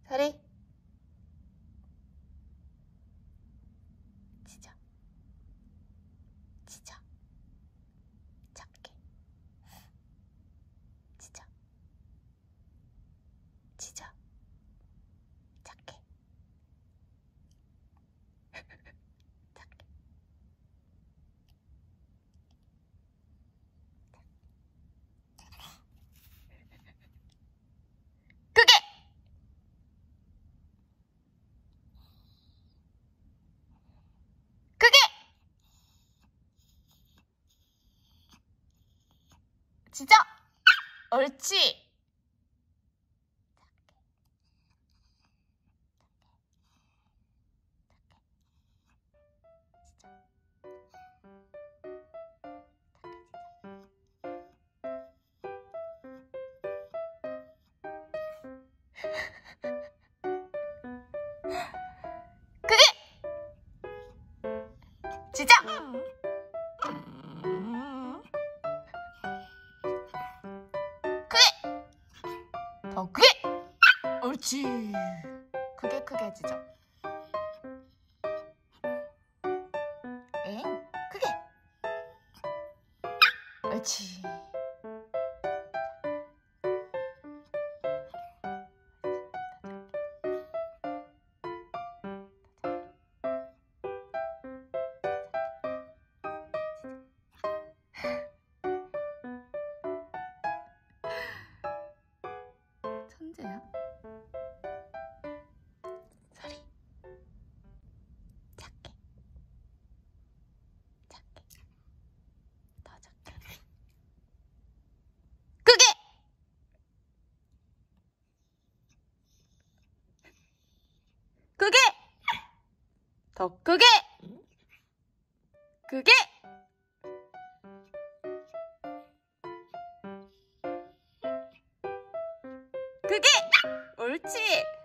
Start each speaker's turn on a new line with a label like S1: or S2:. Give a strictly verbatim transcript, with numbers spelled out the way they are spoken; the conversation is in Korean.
S1: 서리. 짖어. 짖어. 작게. 짖어. 짖어. 작게. 작게. 크게. 크게. 짖어. 옳지. 크게. 짖어. 크게. 더 크게. 옳지. 크게 크게 짖어. 엥? 크게. 옳지. 천재야. 서리. 작게. 작게. 더 작게. 크게. 크게. 더 크게. 크게. 크게. 옳지.